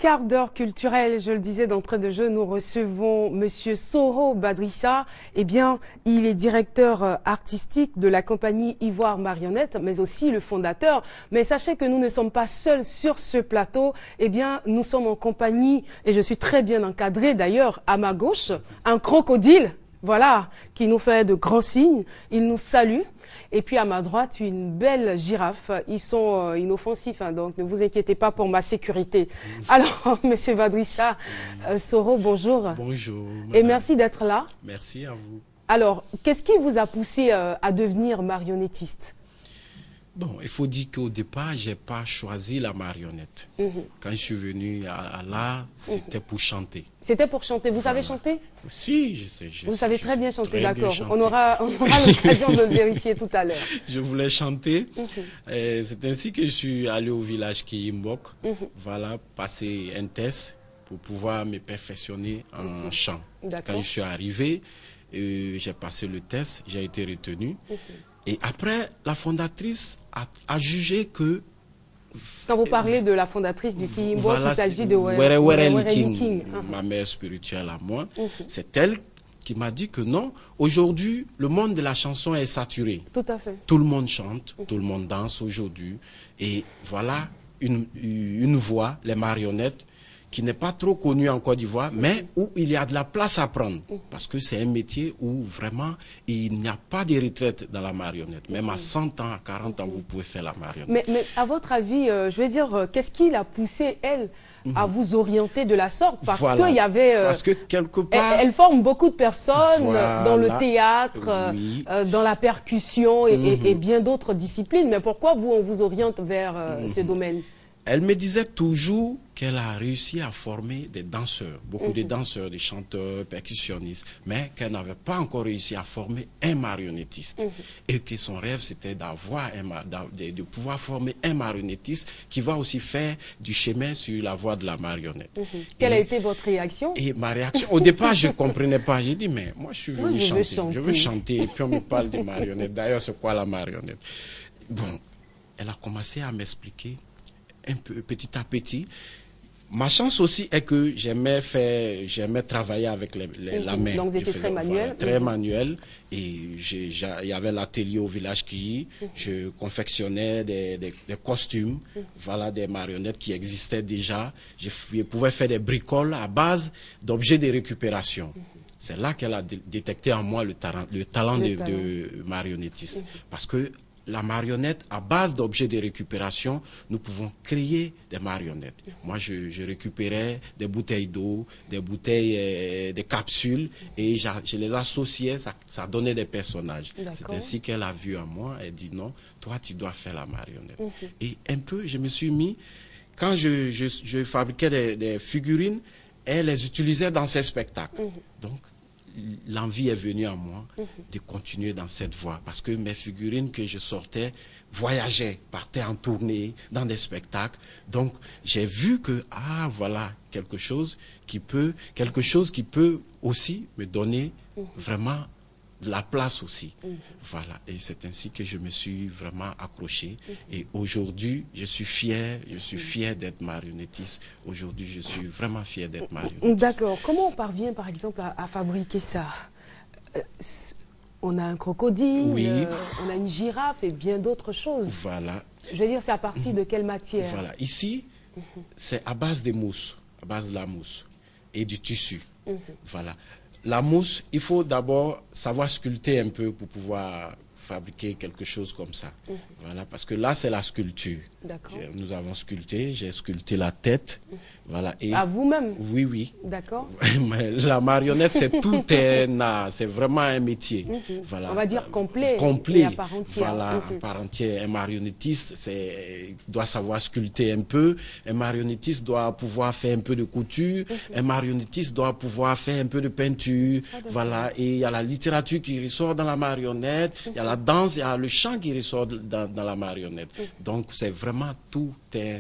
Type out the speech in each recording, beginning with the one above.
quart d'heure culturel, je le disais d'entrée de jeu, nous recevons Monsieur Soro Badrissa. Eh bien, il est directeur artistique de la compagnie Ivoire Marionnette, mais aussi le fondateur. Mais sachez que nous ne sommes pas seuls sur ce plateau. Eh bien, nous sommes en compagnie, et je suis très bien encadré d'ailleurs, à ma gauche, un crocodile, voilà, qui nous fait de grands signes. Il nous salue. Et puis à ma droite, une belle girafe. Ils sont inoffensifs, hein, donc ne vous inquiétez pas pour ma sécurité. Alors, Monsieur Badrissa, Soro, bonjour. Bonjour. Madame. Et merci d'être là. Merci à vous. Alors, qu'est-ce qui vous a poussé à devenir marionnettiste? Bon, il faut dire qu'au départ, je n'ai pas choisi la marionnette. Quand je suis venu à l'art, c'était pour chanter. C'était pour chanter. Vous savez Voilà. chanter? Si, je sais. Vous savez très bien chanter, d'accord. chanter. On aura l'occasion de le vérifier tout à l'heure. Je voulais chanter. C'est ainsi que je suis allé au village Kiyimbok. Voilà, passer un test pour pouvoir me perfectionner en chant. Quand je suis arrivé, j'ai passé le test, j'ai été retenu. Et après, la fondatrice a jugé que... Quand vous parlez de la fondatrice du Kiyimbok, voilà, il s'agit de Were King, ma mère spirituelle à moi. C'est elle qui m'a dit que non, aujourd'hui, le monde de la chanson est saturé. Tout à fait. Tout le monde chante, tout le monde danse aujourd'hui. Et voilà une voix, les marionnettes, qui n'est pas trop connue en Côte d'Ivoire, mais où il y a de la place à prendre. Parce que c'est un métier où vraiment, il n'y a pas de retraite dans la marionnette. Même à 100 ans, à 40 ans, vous pouvez faire la marionnette. Mais à votre avis, je veux dire, qu'est-ce qui l'a poussé, elle, à vous orienter de la sorte? Parce Voilà. qu'il y avait... Parce que quelque part... Elle forme beaucoup de personnes Voilà. dans le théâtre, Oui. dans la percussion et bien d'autres disciplines. Mais pourquoi vous, on vous oriente vers ce domaine? Elle me disait toujours qu'elle a réussi à former des danseurs, beaucoup de danseurs, des chanteurs, percussionnistes, mais qu'elle n'avait pas encore réussi à former un marionnettiste. Et que son rêve, c'était de pouvoir former un marionnettiste qui va aussi faire du chemin sur la voie de la marionnette. Quelle a été votre réaction? Et ma réaction, au départ, je ne comprenais pas. J'ai dit, mais moi, je suis venu chanter. Je veux chanter. Et puis, on me parle de marionnette. D'ailleurs, c'est quoi la marionnette? Bon, elle a commencé à m'expliquer un peu, petit à petit. Ma chance aussi est que j'aimais travailler avec la main. Donc, vous étiez très manuel. Voilà, très manuel. Et il y avait l'atelier au village Kiyi. Je confectionnais des costumes, voilà, des marionnettes qui existaient déjà. Je pouvais faire des bricoles à base d'objets de récupération. C'est là qu'elle a détecté en moi le talent de marionnettiste. Parce que la marionnette, à base d'objets de récupération, nous pouvons créer des marionnettes. Moi, je récupérais des bouteilles d'eau, des bouteilles, des capsules, et je les associais, ça donnait des personnages. C'est ainsi qu'elle a vu en moi, elle dit non, toi, tu dois faire la marionnette. Et un peu, je me suis mis, quand je fabriquais des figurines, elle les utilisait dans ses spectacles. Donc, l'envie est venue à moi de continuer dans cette voie parce que mes figurines que je sortais voyageaient, partaient en tournée, dans des spectacles. Donc, j'ai vu que, voilà, quelque chose qui peut aussi me donner vraiment de la place aussi. Voilà. Et c'est ainsi que je me suis vraiment accroché. Et aujourd'hui, je suis fier d'être marionnettiste. Aujourd'hui, je suis vraiment fier d'être marionnettiste. D'accord. Comment on parvient, par exemple, à fabriquer ça? On a un crocodile, oui. On a une girafe et bien d'autres choses. Voilà. Je veux dire, c'est à partir de quelle matière? Voilà. Ici, c'est à base de mousse, à base de la mousse et du tissu. Voilà. La mousse, il faut d'abord savoir sculpter un peu pour pouvoir fabriquer quelque chose comme ça. Voilà, parce que là, c'est la sculpture. Nous avons sculpté, j'ai sculpté la tête. Voilà. Et à vous-même? Oui, oui. D'accord. La marionnette, c'est tout un art, c'est vraiment un métier. Voilà. On va dire complet et à part entière. Voilà, à part entière. Un marionnettiste doit savoir sculpter un peu. Un marionnettiste doit pouvoir faire un peu de couture. Un marionnettiste doit pouvoir faire un peu de peinture. Voilà. Et il y a la littérature qui ressort dans la marionnette. Il y a la danse, il y a le chant qui ressort dans la marionnette. Donc, c'est vraiment tout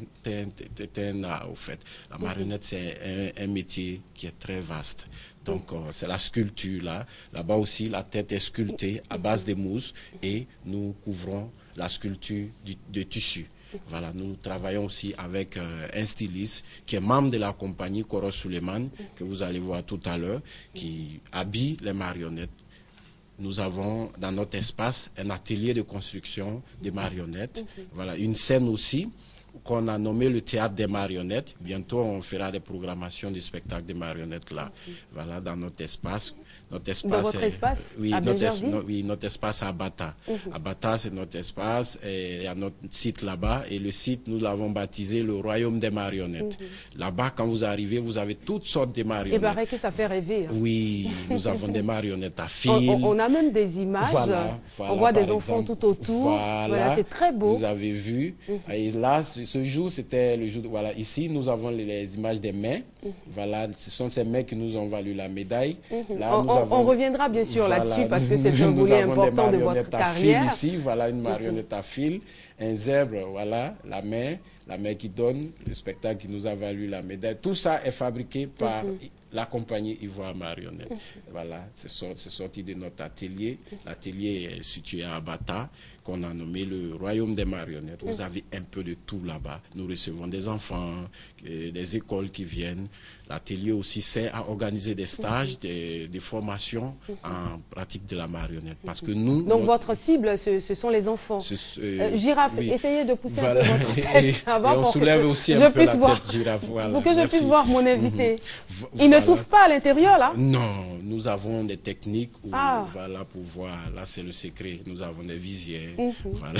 un art, au fait. La marionnette, c'est un métier qui est très vaste. Donc, c'est la sculpture là. Là-bas aussi, la tête est sculptée à base de mousse et nous couvrons la sculpture de tissu. Voilà, nous travaillons aussi avec un styliste qui est membre de la compagnie Koro Suleiman, que vous allez voir tout à l'heure, qui habille les marionnettes. Nous avons dans notre espace un atelier de construction de marionnettes. Voilà, une scène aussi qu'on a nommé le théâtre des marionnettes. Bientôt, on fera des programmations de spectacles de marionnettes là. Voilà, dans notre espace. Notre espace dans votre espace oui, à notre espace à Bata. À Bata, c'est notre espace et il y a notre site là-bas. Et le site, nous l'avons baptisé le Royaume des marionnettes. Là-bas, quand vous arrivez, vous avez toutes sortes de marionnettes. Il paraît que ça fait rêver. Hein. Oui, nous avons des marionnettes à fil. On a même des images. Voilà, on voit des enfants tout autour. Voilà, c'est très beau. Vous avez vu. Et là, ce jour, c'était le jour. Voilà, ici, nous avons les images des mains. Voilà, ce sont ces mains qui nous ont valu la médaille. Là, on reviendra bien sûr là-dessus parce que c'est un volet important de votre carrière. Ici, voilà une marionnette à fil, un zèbre, voilà, la main qui donne, le spectacle qui nous a valu la médaille. Tout ça est fabriqué par la compagnie Ivoire Marionnette. Voilà, c'est sorti de notre atelier. L'atelier est situé à Bata, qu'on a nommé le Royaume des marionnettes. Vous avez un peu de tout là-bas. Nous recevons des enfants, des écoles qui viennent. L'atelier aussi sert à organiser des stages, des formations en pratique de la marionnette. Parce que nous... Donc votre cible, ce sont les enfants. Girafe, oui. Essayez de pousser un peu votre tête avant on soulève aussi un peu la tête, Girafe. Voilà. Pour que je puisse voir mon invité. Il ne souffre pas à l'intérieur, là? Non, nous avons des techniques où, voilà, pour voir. Là, c'est le secret. Nous avons des visières. Voilà.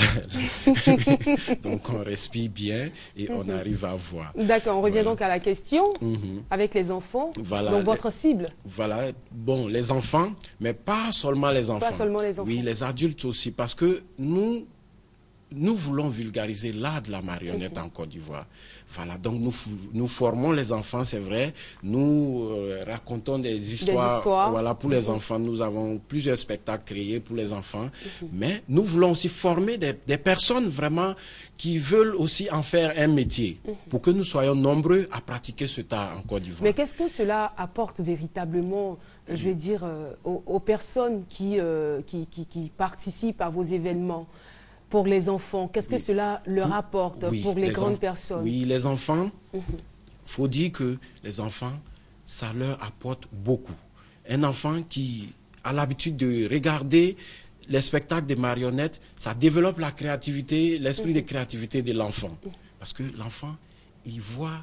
Donc, on respire bien et on arrive à voir. D'accord, on revient donc à la question avec les enfants. Voilà. Donc, votre cible? Voilà. Bon, les enfants, mais pas seulement les enfants. Pas seulement les enfants. Oui, les adultes aussi, parce que nous voulons vulgariser l'art de la marionnette en Côte d'Ivoire. Voilà, donc nous formons les enfants, c'est vrai. Nous racontons des histoires. Voilà, pour les enfants. Nous avons plusieurs spectacles créés pour les enfants. Mais nous voulons aussi former des personnes vraiment qui veulent aussi en faire un métier pour que nous soyons nombreux à pratiquer cet art en Côte d'Ivoire. Mais qu'est-ce que cela apporte véritablement, je vais dire, aux personnes qui participent à vos événements? Pour les enfants, qu'est-ce que cela leur apporte pour les grandes personnes? Oui, les enfants, faut dire que les enfants, ça leur apporte beaucoup. Un enfant qui a l'habitude de regarder les spectacles de marionnettes, ça développe la créativité, l'esprit de créativité de l'enfant. Parce que l'enfant, il voit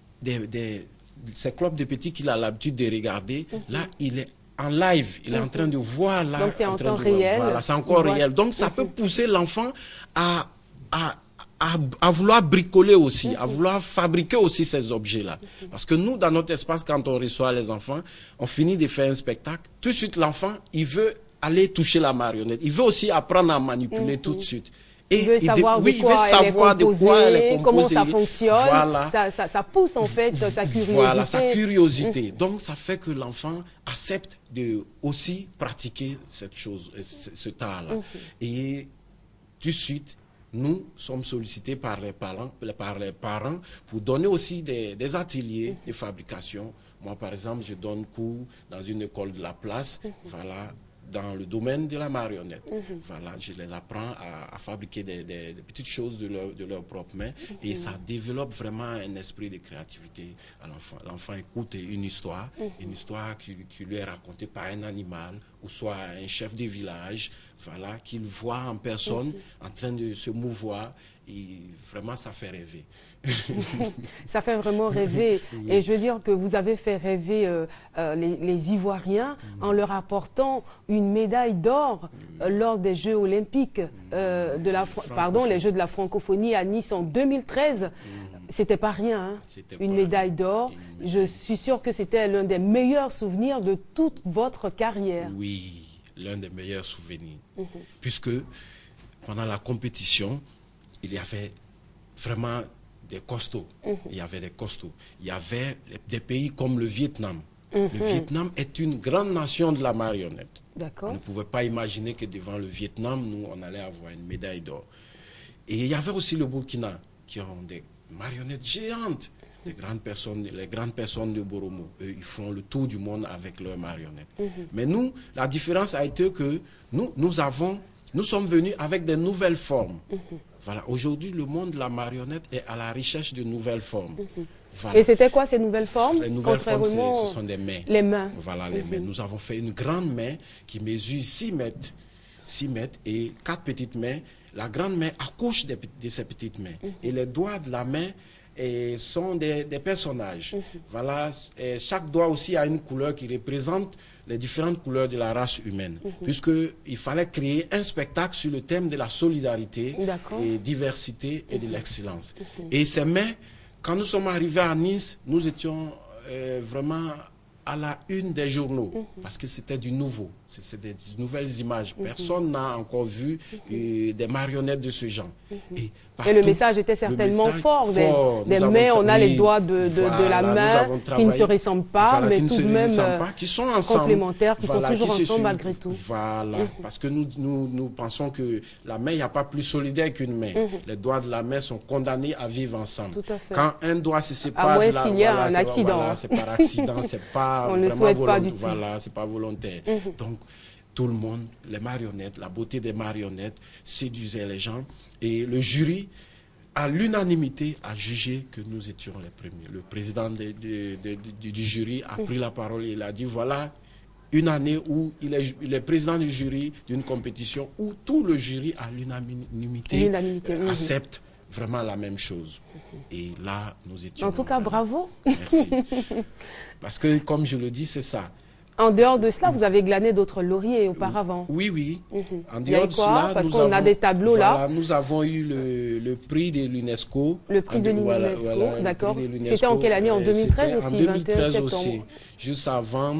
ces clubs de petits qu'il a l'habitude de regarder. Là, il est en live, il est en train de voir là. Donc c'est en temps réel. Voilà, c'est encore réel. Donc ça peut pousser l'enfant à vouloir bricoler aussi, à vouloir fabriquer aussi ces objets-là. Parce que nous, dans notre espace, quand on reçoit les enfants, on finit de faire un spectacle. Tout de suite, l'enfant, il veut aller toucher la marionnette. Il veut aussi apprendre à manipuler tout de suite. Et il veut savoir de quoi elle est composée, comment ça fonctionne. Voilà. Ça pousse en fait sa curiosité. Voilà, sa curiosité. Donc ça fait que l'enfant accepte de aussi pratiquer cette chose, ce art-là. Et tout de suite, nous sommes sollicités par les parents pour donner aussi des ateliers de fabrication. Moi, par exemple, je donne cours dans une école de la place. Voilà. Dans le domaine de la marionnette. Voilà, je les apprends à fabriquer des petites choses de leurs propres mains et ça développe vraiment un esprit de créativité à l'enfant. L'enfant écoute une histoire qui lui est racontée par un animal ou soit un chef de village, voilà, qu'il voit en personne en train de se mouvoir et vraiment ça fait rêver. Ça fait vraiment rêver. Et je veux dire que vous avez fait rêver les Ivoiriens en leur apportant une médaille d'or lors des Jeux olympiques, les Jeux de la francophonie à Nice en 2013. C'était pas rien, hein? Une médaille d'or. Je suis sûre que c'était l'un des meilleurs souvenirs de toute votre carrière. Oui, l'un des meilleurs souvenirs. Puisque pendant la compétition, il y avait vraiment des costauds. Il y avait des costauds. Il y avait des pays comme le Vietnam. Le Vietnam est une grande nation de la marionnette. On ne pouvait pas imaginer que devant le Vietnam, nous, on allait avoir une médaille d'or. Et il y avait aussi le Burkina, qui ont des marionnettes géantes. Les grandes personnes de Boromo, eux, ils font le tour du monde avec leurs marionnettes. Mais nous, la différence a été que nous avons nous sommes venus avec des nouvelles formes. Voilà, aujourd'hui, le monde de la marionnette est à la recherche de nouvelles formes. Voilà. Et c'était quoi ces nouvelles formes? Les nouvelles formes, ce sont des mains. Les mains. Voilà, les mains. Nous avons fait une grande main qui mesure 6 mètres. 6 mètres et 4 petites mains. La grande main accouche de ces petites mains. Et les doigts de la main sont des personnages. Voilà, et chaque doigt aussi a une couleur qui représente les différentes couleurs de la race humaine. Puisqu'il fallait créer un spectacle sur le thème de la solidarité et diversité et de l'excellence. Et ces mains, quand nous sommes arrivés à Nice, nous étions vraiment à la une des journaux, parce que c'était du nouveau, c'est des nouvelles images. Personne n'a encore vu des marionnettes de ce genre. Et le message était certainement fort. Des mains, on a les doigts de la main qui ne se ressemblent pas, mais tout de même qui sont ensemble, complémentaires, qui sont toujours ensemble malgré tout. Voilà, parce que nous pensons que la main, il n'y a pas plus solidaire qu'une main. Les doigts de la main sont condamnés à vivre ensemble. Tout à fait. Quand un doigt se sépare, à moins qu'il y ait un accident. C'est par accident, c'est pas on ne souhaite pas du tout. Voilà, c'est pas volontaire. Donc, tout le monde, les marionnettes, la beauté des marionnettes séduisait les gens. Et le jury, à l'unanimité, a jugé que nous étions les premiers. Le président du jury a pris la parole et il a dit, voilà une année où il est président du jury d'une compétition où tout le jury, à l'unanimité, accepte vraiment la même chose. Et là, nous étions... En tout cas, bravo. Merci. Parce que, comme je le dis, c'est ça. En dehors de cela, vous avez glané d'autres lauriers auparavant. Oui, oui. En dehors de cela, parce qu'on a des tableaux là. Nous avons eu le prix de l'UNESCO. Le prix de l'UNESCO, d'accord. C'était en quelle année? En 2013 aussi, en 2013 aussi, juste avant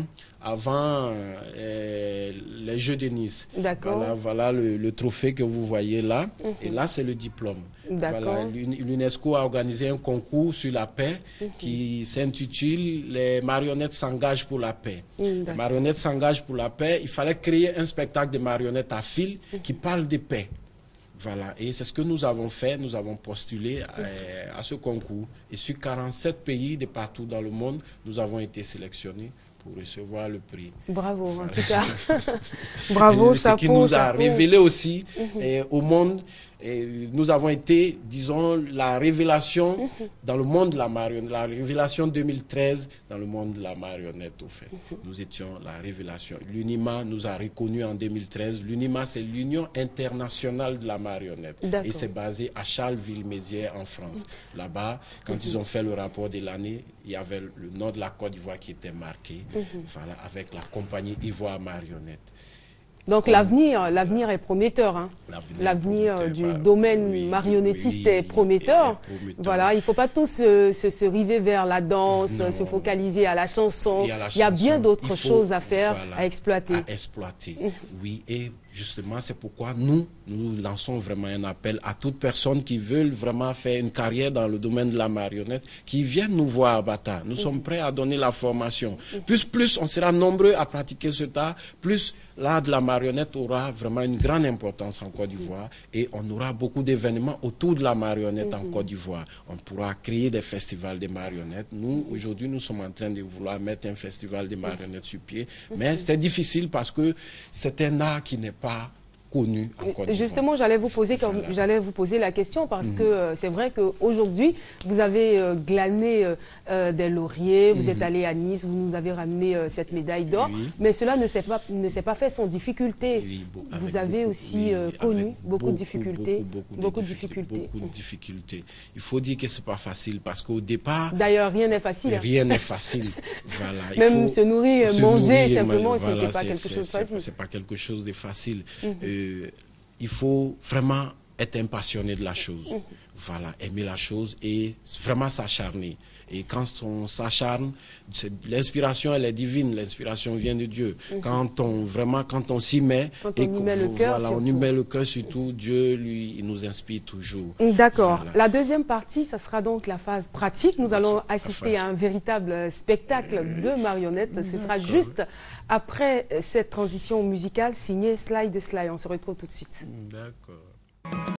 les Jeux de Nice. D'accord. Voilà le trophée que vous voyez là. Et là, c'est le diplôme. Voilà, l'UNESCO a organisé un concours sur la paix qui s'intitule « Les marionnettes s'engagent pour la paix ». Les marionnettes s'engagent pour la paix. Il fallait créer un spectacle de marionnettes à fil qui parle de paix. Voilà, et c'est ce que nous avons fait. Nous avons postulé à ce concours. Et sur 47 pays de partout dans le monde, nous avons été sélectionnés pour recevoir le prix. Bravo, en tout cas. Bravo, chapeau. Ce qui nous a révélé aussi au monde. Et nous avons été, disons, la révélation dans le monde de la marionnette, la révélation 2013 dans le monde de la marionnette, au fait. Nous étions la révélation. L'UNIMA nous a reconnus en 2013. L'UNIMA, c'est l'Union internationale de la marionnette. Et c'est basé à Charleville-Mézières, en France. Là-bas, quand ils ont fait le rapport de l'année, il y avait le nom de la Côte d'Ivoire qui était marqué, voilà, avec la compagnie Ivoire Marionnette. Donc l'avenir est prometteur. Hein. L'avenir du domaine marionnettiste est prometteur. Voilà, il ne faut pas tous se river vers la danse, se focaliser à la chanson. Il y a bien d'autres choses à faire, à exploiter. Oui, et justement, c'est pourquoi nous lançons vraiment un appel à toute personne qui veut vraiment faire une carrière dans le domaine de la marionnette, qui viennent nous voir à Bata. Nous sommes prêts à donner la formation. Plus on sera nombreux à pratiquer ce art, plus l'art de la marionnette aura vraiment une grande importance en Côte d'Ivoire et on aura beaucoup d'événements autour de la marionnette en Côte d'Ivoire. On pourra créer des festivals de marionnettes. Nous, aujourd'hui, nous sommes en train de vouloir mettre un festival de marionnettes sur pied, mais c'est difficile parce que c'est un art qui n'est pas connu en Côte d'Ivoire. Justement, j'allais vous poser la question parce que c'est vrai qu'aujourd'hui, vous avez glané des lauriers, vous êtes allé à Nice, vous nous avez ramené cette médaille d'or, mais cela ne s'est pas fait sans difficulté. Vous avez aussi connu beaucoup de difficultés. Beaucoup de difficultés. Il faut dire que c'est pas facile parce qu'au départ... D'ailleurs, rien n'est facile. Rien n'est facile. Voilà. Même se nourrir, manger simplement, c'est pas quelque chose de facile. C'est pas quelque chose de facile. Il faut vraiment être un passionné de la chose. Voilà, aimer la chose et vraiment s'acharner. Et quand on s'acharne, l'inspiration, elle est divine, l'inspiration vient de Dieu. Quand on s'y met, on y met le cœur surtout, Dieu, lui, il nous inspire toujours. D'accord. Voilà. La deuxième partie, ça sera donc la phase pratique. Nous allons assister à un véritable spectacle de marionnettes. Ce sera juste après cette transition musicale signée Sly de Sly. On se retrouve tout de suite. D'accord.